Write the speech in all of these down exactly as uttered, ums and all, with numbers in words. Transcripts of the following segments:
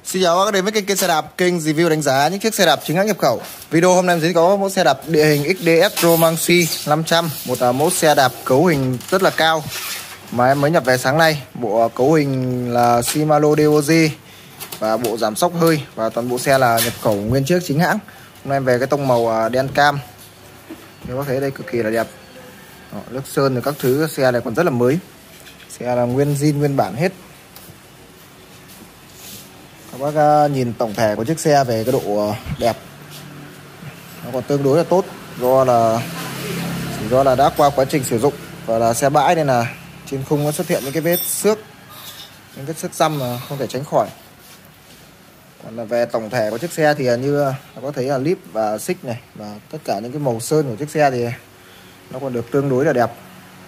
Xin chào các bác đến với kênh, kênh xe đạp, kênh review đánh giá những chiếc xe đạp chính hãng nhập khẩu. Video hôm nay mình sẽ có mẫu xe đạp địa hình ích đê ét Romancy năm trăm, một mẫu xe đạp cấu hình rất là cao mà em mới nhập về sáng nay. Bộ cấu hình là Shimano đê ô giê và bộ giảm xóc hơi, và toàn bộ xe là nhập khẩu nguyên chiếc chính hãng. Hôm nay em về cái tông màu đen cam, như có thấy đây cực kỳ là đẹp. Đó, nước sơn và các thứ, xe này còn rất là mới, xe là nguyên zin nguyên bản hết. Các bác nhìn tổng thể của chiếc xe về cái độ đẹp, nó còn tương đối là tốt, do là chỉ do là đã qua quá trình sử dụng và là xe bãi nên là trên khung nó xuất hiện những cái vết xước, những vết xước xăm mà không thể tránh khỏi. Còn là về tổng thể của chiếc xe thì như có thấy là lip và xích này và tất cả những cái màu sơn của chiếc xe thì nó còn được tương đối là đẹp.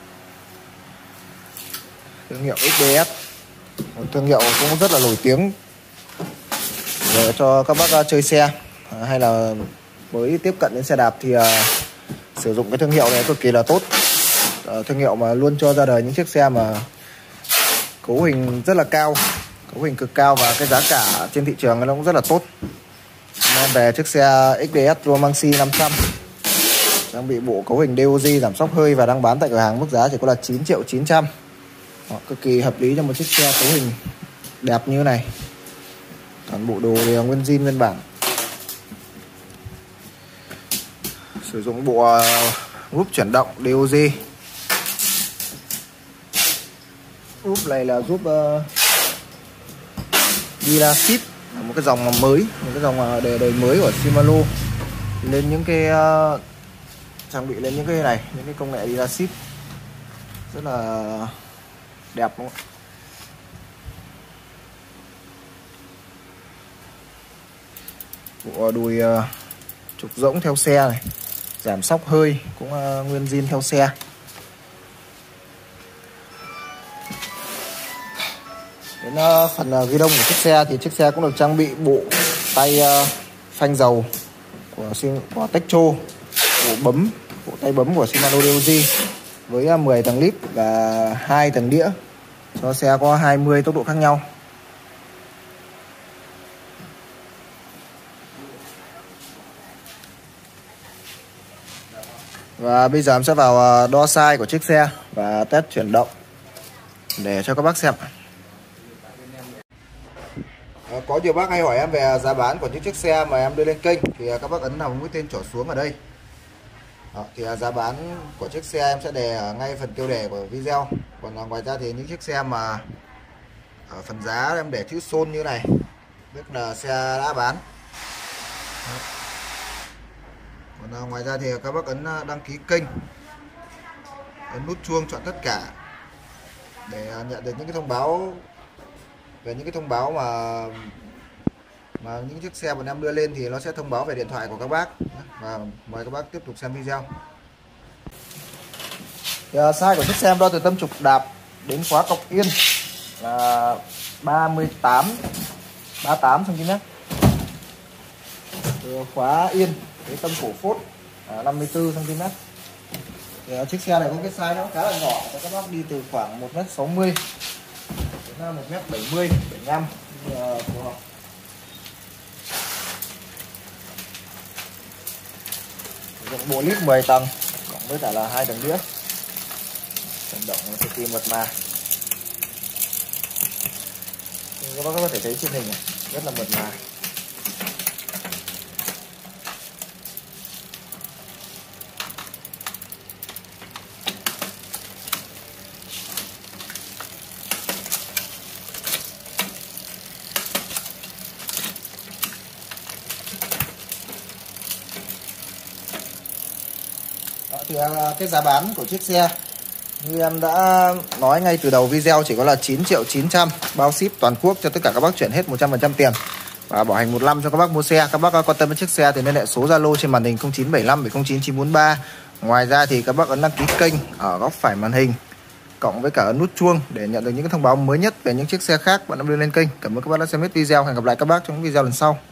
Thương hiệu ích đê ét, một thương hiệu cũng rất là nổi tiếng để cho các bác chơi xe hay là mới tiếp cận đến xe đạp thì uh, sử dụng cái thương hiệu này cực kỳ là tốt. Uh, thương hiệu mà luôn cho ra đời những chiếc xe mà cấu hình rất là cao, cấu hình cực cao, và cái giá cả trên thị trường nó cũng rất là tốt. Nên về chiếc xe ích đê ét Romancy năm trăm trang bị bộ cấu hình đê ô giê giảm xóc hơi và đang bán tại cửa hàng mức giá chỉ có là chín triệu chín trăm. Đó, cực kỳ hợp lý cho một chiếc xe cấu hình đẹp như này. Toàn bộ đồ đều nguyên zin nguyên bản. Sử dụng bộ uh, group chuyển động đê ô giê. Group này là group uh, Dilasip, một cái dòng mới, một cái dòng đời, đời mới của Shimano, lên những cái uh, trang bị lên những cái này, những cái công nghệ Dilasip rất là đẹp đúng không? Bộ đùi uh, trục rỗng theo xe này, giảm xóc hơi cũng uh, nguyên zin theo xe. Đến uh, phần uh, ghi đông của chiếc xe thì chiếc xe cũng được trang bị bộ tay uh, phanh dầu của, của Techo, bộ bấm, bộ tay bấm của Shimano đê ô giê với uh, mười tầng lip và hai tầng đĩa, cho xe có hai mươi tốc độ khác nhau. Và bây giờ em sẽ vào đo size của chiếc xe và test chuyển động để cho các bác xem. Có nhiều bác hay hỏi em về giá bán của những chiếc xe mà em đưa lên kênh thì các bác ấn vào mũi tên trỏ xuống ở đây. Đó, thì giá bán của chiếc xe em sẽ đề ở ngay phần tiêu đề của video. Còn ngoài ra thì những chiếc xe mà ở phần giá em để chữ Son như này, tức là xe đã bán. Đó. Còn ngoài ra thì các bác ấn đăng ký kênh, ấn nút chuông chọn tất cả để nhận được những cái thông báo về những cái thông báo mà mà những chiếc xe bọn em đưa lên thì nó sẽ thông báo về điện thoại của các bác. Và mời các bác tiếp tục xem video. Thì, size của chiếc xe em đo từ tâm trục đạp đến khóa cọc yên là ba mươi tám ba mươi tám xăng ti mét, từ khóa yên cái tâm cổ phốt là năm mươi tư xăng ti mét. Thì chiếc xe này có cái size nó khá là nhỏ, cho các bác đi từ khoảng một mét sáu mươi đến một mét bảy mươi, bảy mươi lăm phù hợp. Sử dụng bộ lip mười tầng cộng với cả là hai tầng đĩa, chuyển động cực kỳ mượt mà. Các bác có thể thấy trên hình này rất là mượt mà. Thì cái giá bán của chiếc xe như em đã nói ngay từ đầu video chỉ có là chín triệu chín trăm, bao ship toàn quốc cho tất cả các bác chuyển hết một trăm phần trăm tiền và bảo hành một năm cho các bác mua xe. Các bác quan tâm đến chiếc xe thì liên hệ số Zalo trên màn hình không chín bảy năm bảy không chín chín bốn ba. Ngoài ra thì các bác ấn đăng ký kênh ở góc phải màn hình cộng với cả ấn nút chuông để nhận được những cái thông báo mới nhất về những chiếc xe khác bạn đã đưa lên kênh. Cảm ơn các bác đã xem hết video. Hẹn gặp lại các bác trong những video lần sau.